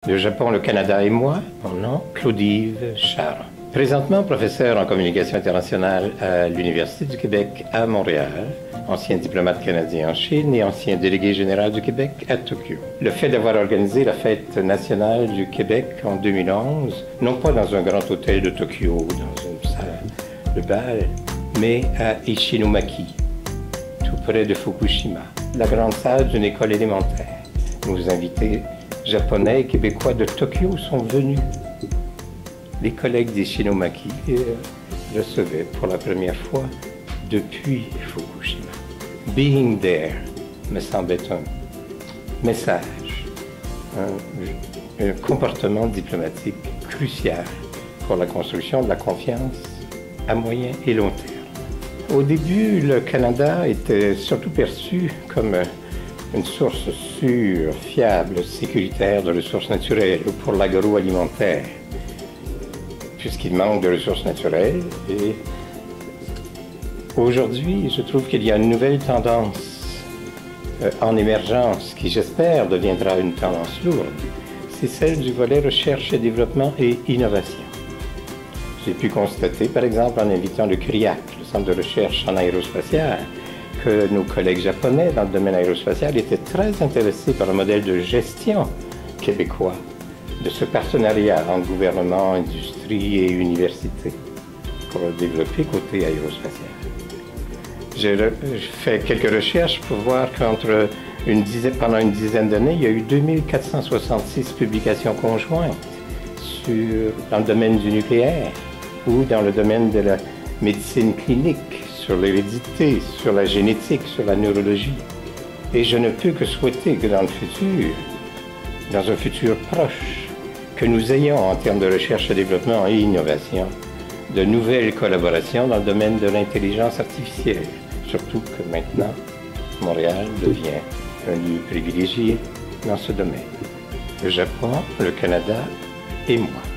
Le Japon, le Canada et moi, mon nom, Claude-Yves Charron. Présentement professeur en communication internationale à l'Université du Québec à Montréal, ancien diplomate canadien en Chine et ancien délégué général du Québec à Tokyo. Le fait d'avoir organisé la fête nationale du Québec en 2011, non pas dans un grand hôtel de Tokyo, dans une salle de bal, mais à Ishinomaki, tout près de Fukushima, la grande salle d'une école élémentaire. Nos invités japonais et québécois de Tokyo sont venus. Les collègues d'Ishinomaki recevaient pour la première fois depuis Fukushima. Being there me semble être un message, un comportement diplomatique crucial pour la construction de la confiance à moyen et long terme. Au début, le Canada était surtout perçu comme une source sûre, fiable, sécuritaire de ressources naturelles ou pour l'agroalimentaire, puisqu'il manque de ressources naturelles. Et aujourd'hui, je trouve qu'il y a une nouvelle tendance en émergence qui, j'espère, deviendra une tendance lourde. C'est celle du volet recherche et développement et innovation. J'ai pu constater, par exemple, en invitant le CRIAC, le Centre de recherche en aérospatiale, que nos collègues japonais dans le domaine aérospatial étaient très intéressés par le modèle de gestion québécois, de ce partenariat entre gouvernement, industrie et université pour développer côté aérospatial. J'ai fait quelques recherches pour voir pendant une dizaine d'années, il y a eu 2466 publications conjointes dans le domaine du nucléaire ou dans le domaine de la médecine clinique, sur l'hérédité, sur la génétique, sur la neurologie. Et je ne peux que souhaiter que dans le futur, dans un futur proche, que nous ayons en termes de recherche et développement et innovation, de nouvelles collaborations dans le domaine de l'intelligence artificielle. Surtout que maintenant, Montréal devient un lieu privilégié dans ce domaine. Le Japon, le Canada et moi.